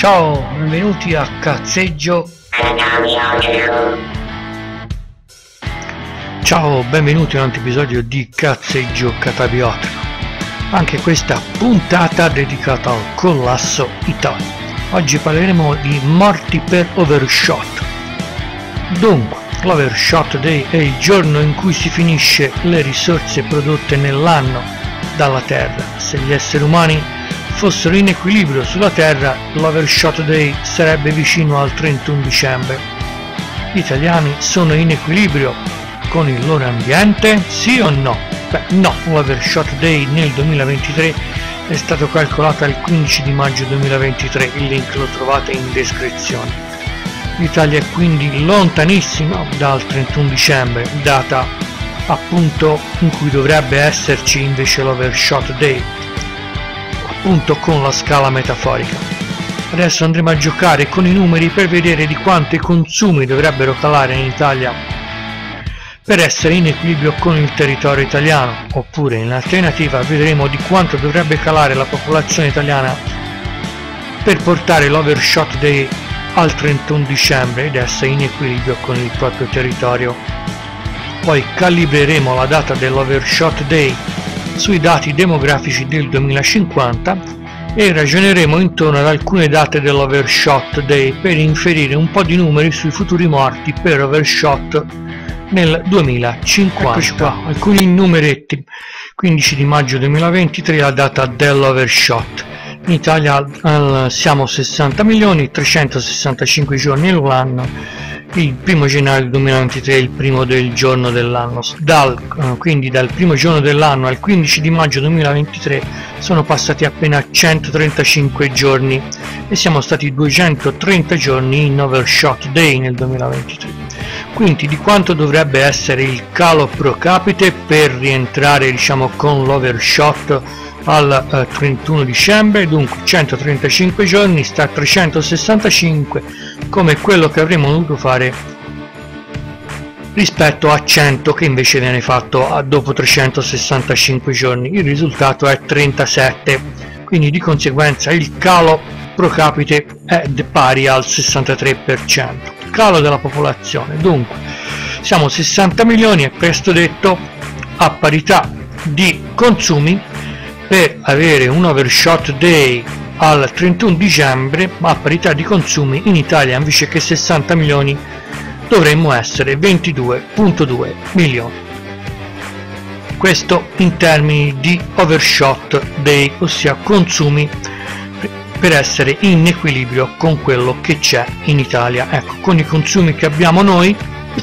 Ciao, benvenuti a Cazzeggio. Ciao, benvenuti a un altro episodio di Cazzeggio Catabiotico. Anche questa puntata dedicata al collasso Italia. Oggi parleremo di morti per overshot. Dunque, l'Overshot Day è il giorno in cui si finisce le risorse prodotte nell'anno dalla Terra. Se gli esseri umani fossero in equilibrio sulla Terra, l'Overshot Day sarebbe vicino al 31 dicembre. Gli italiani sono in equilibrio con il loro ambiente? Sì o no? Beh, no, l'Overshot Day nel 2023 è stato calcolato il 15 di maggio 2023, il link lo trovate in descrizione. L'Italia è quindi lontanissima dal 31 dicembre, data appunto in cui dovrebbe esserci invece l'Overshot Day, appunto con la scala metaforica. Adesso andremo a giocare con i numeri per vedere di quanto i consumi dovrebbero calare in Italia per essere in equilibrio con il territorio italiano, oppure in alternativa vedremo di quanto dovrebbe calare la popolazione italiana per portare l'Overshot Day al 31 dicembre ed essere in equilibrio con il proprio territorio. Poi calibreremo la data dell'Overshot Day sui dati demografici del 2050 e ragioneremo intorno ad alcune date dell'Overshot Day per inferire un po' di numeri sui futuri morti per overshot nel 2050. Eccoci qua, alcuni numeretti. 15 di maggio 2023 la data dell'overshot. In Italia siamo 60 milioni, 365 giorni all'anno. Il 1 gennaio 2023 è il primo del giorno dell'anno. Quindi dal primo giorno dell'anno al 15 di maggio 2023 sono passati appena 135 giorni e siamo stati 230 giorni in Overshot Day nel 2023. Quindi di quanto dovrebbe essere il calo pro capite per rientrare, diciamo, con l'overshot al 31 dicembre? Dunque 135 giorni sta a 365, come quello che avremmo dovuto fare rispetto a 100 che invece viene fatto dopo 365 giorni. Il risultato è 37, quindi di conseguenza il calo pro capite è pari al 63%. Calo della popolazione, dunque siamo 60 milioni e questo detto a parità di consumi per avere un overshot day al 31 dicembre, ma a parità di consumi in Italia invece che 60 milioni dovremmo essere 22,2 milioni. Questo in termini di overshot day, ossia consumi per essere in equilibrio con quello che c'è in Italia. Ecco, con i consumi che abbiamo noi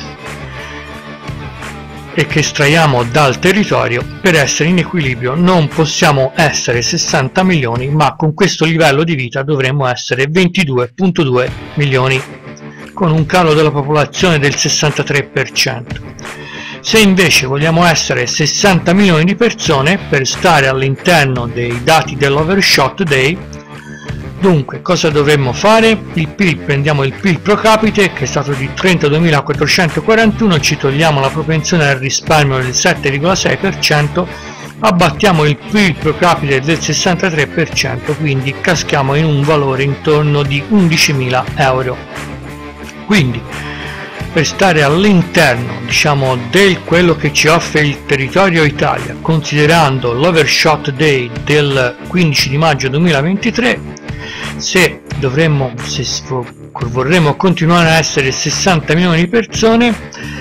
e che estraiamo dal territorio, per essere in equilibrio non possiamo essere 60 milioni, ma con questo livello di vita dovremmo essere 22,2 milioni, con un calo della popolazione del 63%. Se invece vogliamo essere 60 milioni di persone per stare all'interno dei dati dell'Overshot Day, dunque cosa dovremmo fare? Il PIL, prendiamo il PIL pro capite che è stato di 32.441, ci togliamo la propensione al risparmio del 7,6%, abbattiamo il PIL pro capite del 63%, quindi caschiamo in un valore intorno di 11.000 euro. Quindi per stare all'interno, diciamo, del quello che ci offre il territorio Italia, considerando l'Overshot Day del 15 di maggio 2023, se vorremmo continuare a essere 60 milioni di persone,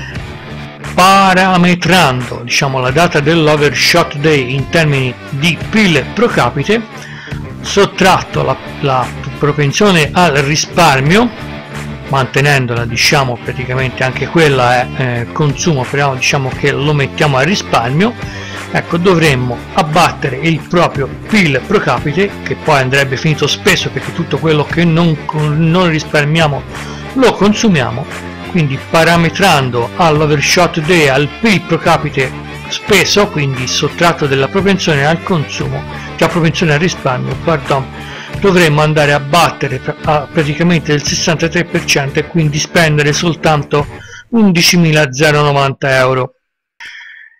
parametrando, diciamo, la data dell'Overshot Day in termini di PIL pro capite, sottratto la propensione al risparmio, mantenendola, diciamo, praticamente anche quella è consumo, però diciamo che lo mettiamo al risparmio, ecco, dovremmo abbattere il proprio PIL pro capite, che poi andrebbe finito spesso perché tutto quello che non risparmiamo lo consumiamo, quindi parametrando all'Overshot Day al PIL pro capite speso, quindi sottratto della propensione al consumo, cioè propensione al risparmio, dovremmo andare a battere praticamente il 63% e quindi spendere soltanto 11.090 euro.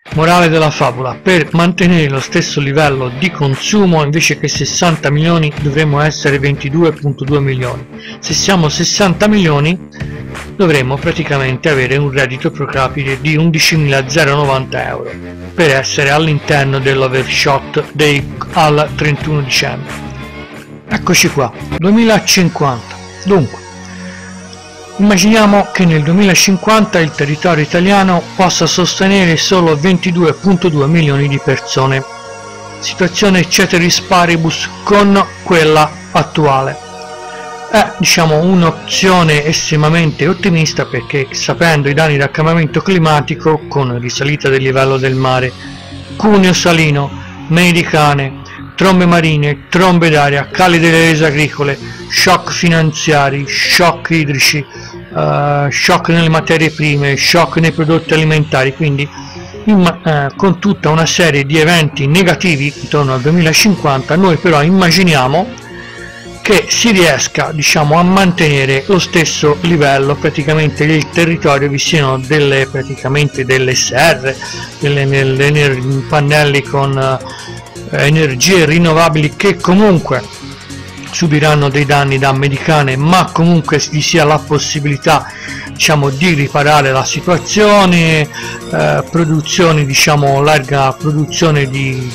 Morale della favola: per mantenere lo stesso livello di consumo, invece che 60 milioni dovremmo essere 22,2 milioni. Se siamo 60 milioni dovremmo praticamente avere un reddito pro capite di 11.090 euro per essere all'interno dell'overshot al 31 dicembre. Eccoci qua, 2050. Dunque, immaginiamo che nel 2050 il territorio italiano possa sostenere solo 22,2 milioni di persone. Situazione ceteris paribus con quella attuale. È, diciamo, un'opzione estremamente ottimista, perché sapendo i danni da cambiamento climatico con risalita del livello del mare, cuneo salino, medicane, trombe marine, trombe d'aria, cali delle rese agricole, shock finanziari, shock idrici, shock nelle materie prime, shock nei prodotti alimentari, quindi con tutta una serie di eventi negativi intorno al 2050, noi però immaginiamo che si riesca, diciamo, a mantenere lo stesso livello praticamente del territorio, vi siano delle serre, delle pannelli con energie rinnovabili che comunque subiranno dei danni da americane, ma comunque vi sia la possibilità, diciamo, di riparare la situazione, produzione, diciamo, larga produzione di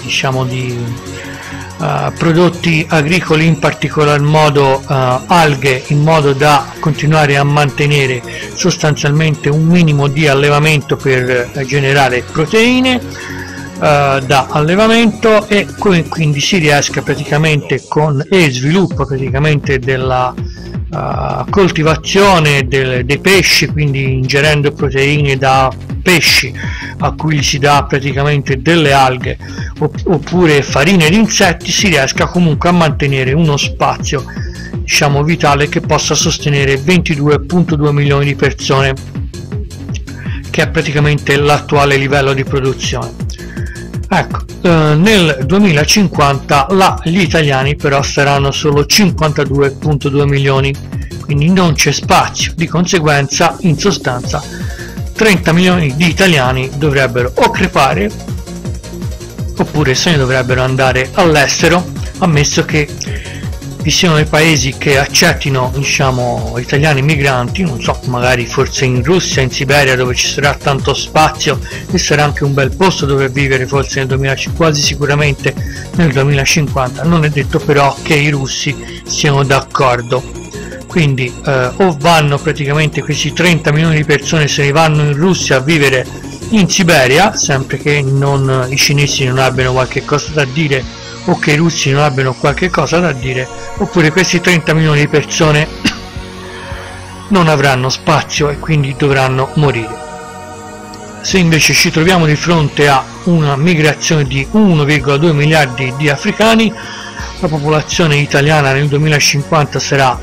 prodotti agricoli, in particolar modo alghe, in modo da continuare a mantenere sostanzialmente un minimo di allevamento per generare proteine da allevamento, e quindi si riesca praticamente e sviluppo praticamente della coltivazione dei pesci, quindi ingerendo proteine da pesci a cui si dà praticamente delle alghe oppure farine di insetti, si riesca comunque a mantenere uno spazio, diciamo, vitale che possa sostenere 22,2 milioni di persone, che è praticamente l'attuale livello di produzione. Ecco, nel 2050 gli italiani però saranno solo 52,2 milioni, quindi non c'è spazio. Di conseguenza, in sostanza, 30 milioni di italiani dovrebbero o crepare oppure se ne dovrebbero andare all'estero, ammesso che vi siano dei paesi che accettino, diciamo, italiani migranti, non so, magari forse in Russia, in Siberia, dove ci sarà tanto spazio e sarà anche un bel posto dove vivere, forse nel 2050, quasi sicuramente nel 2050. Non è detto però che i russi siano d'accordo, quindi o vanno praticamente questi 30 milioni di persone, se ne vanno in Russia a vivere in Siberia, sempre che i cinesi non abbiano qualche cosa da dire o che i russi non abbiano qualche cosa da dire, oppure questi 30 milioni di persone non avranno spazio e quindi dovranno morire. Se invece ci troviamo di fronte a una migrazione di 1,2 miliardi di africani, la popolazione italiana nel 2050 sarà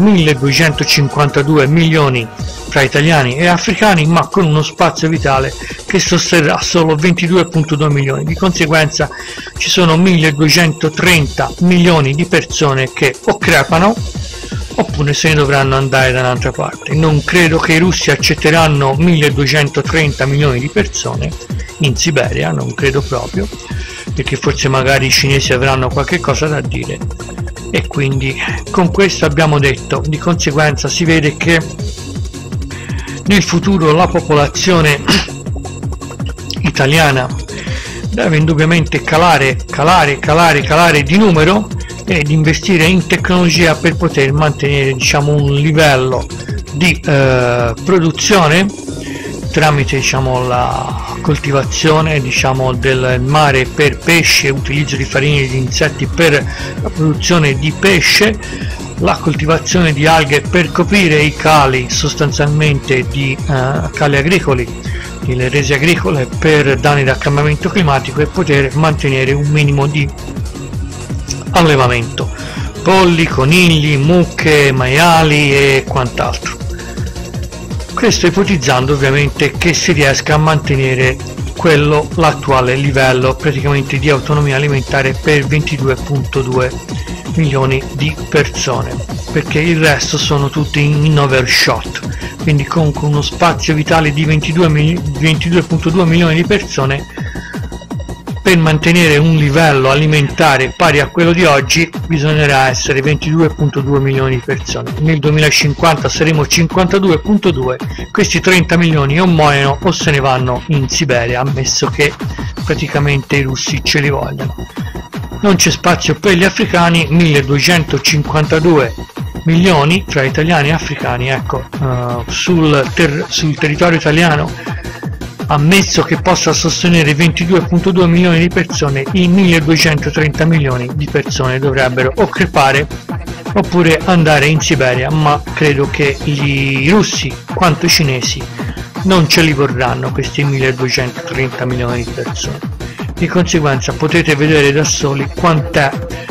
1252 milioni tra italiani e africani, ma con uno spazio vitale che sosterrà solo 22,2 milioni. Di conseguenza ci sono 1230 milioni di persone che o crepano oppure se ne dovranno andare da un'altra parte. Non credo che i russi accetteranno 1230 milioni di persone in Siberia, non credo proprio, perché forse magari i cinesi avranno qualche cosa da dire, e quindi con questo abbiamo detto. Di conseguenza si vede che nel futuro la popolazione italiana deve indubbiamente calare di numero ed investire in tecnologia per poter mantenere, diciamo, un livello di produzione tramite, diciamo, la coltivazione, diciamo, del mare per pesce, utilizzo di farine di insetti per la produzione di pesce, la coltivazione di alghe per coprire i cali, sostanzialmente di cali agricoli, le rese agricole per danni da cambiamento climatico, e poter mantenere un minimo di allevamento, polli, conigli, mucche, maiali e quant'altro. Questo ipotizzando ovviamente che si riesca a mantenere l'attuale livello praticamente di autonomia alimentare per 22,2 milioni di persone, perché il resto sono tutti in overshot, quindi con uno spazio vitale di 22,2 milioni di persone. Per mantenere un livello alimentare pari a quello di oggi bisognerà essere 22,2 milioni di persone. Nel 2050 saremo 52,2, questi 30 milioni o muoiono o se ne vanno in Siberia, ammesso che praticamente i russi ce li vogliano. Non c'è spazio per gli africani, 1252 milioni fra italiani e africani, ecco, sul territorio italiano, ammesso che possa sostenere 22,2 milioni di persone, i 1230 milioni di persone dovrebbero o crepare oppure andare in Siberia, ma credo che i russi quanto i cinesi non ce li vorranno questi 1230 milioni di persone. Di conseguenza potete vedere da soli quant'è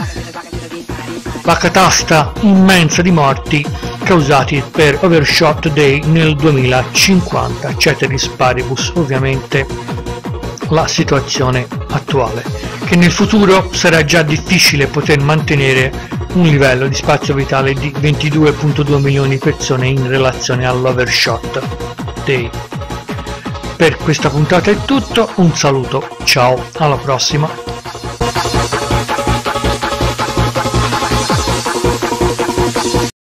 la catasta immensa di morti causati per overshot day nel 2050, ceteris paribus ovviamente la situazione attuale, che nel futuro sarà già difficile poter mantenere un livello di spazio vitale di 22,2 milioni di persone in relazione all'overshot day. Per questa puntata è tutto, un saluto, ciao, alla prossima.